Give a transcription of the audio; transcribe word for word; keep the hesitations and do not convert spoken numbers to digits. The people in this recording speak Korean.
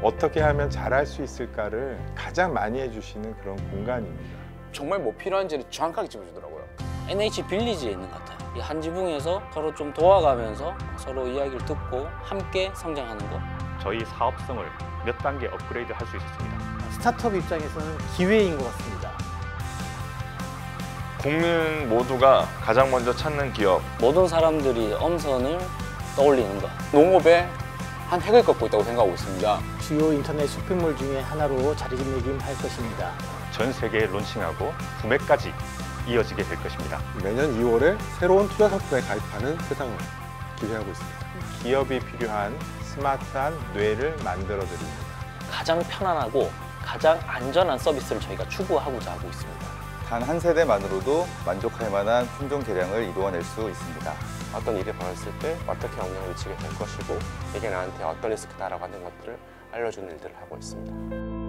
어떻게 하면 잘할 수 있을까를 가장 많이 해주시는 그런 공간입니다. 정말 뭐 필요한지를 정확하게 짚어주더라고요. 엔에이치 빌리지에 있는 것 같아요. 이 한 지붕에서 서로 좀 도와가면서 서로 이야기를 듣고 함께 성장하는 것. 저희 사업성을 몇 단계 업그레이드 할 수 있었습니다. 스타트업 입장에서는 기회인 것 같습니다. 국민 모두가 가장 먼저 찾는 기업. 모든 사람들이 엄선을 떠올리는 것. 농업에 한 획을 걷고 있다고 생각하고 있습니다. 주요 인터넷 쇼핑몰 중에 하나로 자리매김할 것입니다. 전 세계에 론칭하고 구매까지 이어지게 될 것입니다. 매년 이월에 새로운 투자 상품에 가입하는 세상을 기대하고 있습니다. 기업이 필요한 스마트한 뇌를 만들어 드립니다. 가장 편안하고 가장 안전한 서비스를 저희가 추구하고자 하고 있습니다. 단 한 세대만으로도 만족할 만한 품종 개량을 이루어낼 수 있습니다. 어떤 일이 벌어졌을 때 어떻게 영향을 미치게 될 것이고 이게 나한테 어떤 리스크다라고 하는 것들을 알려주는 일들을 하고 있습니다.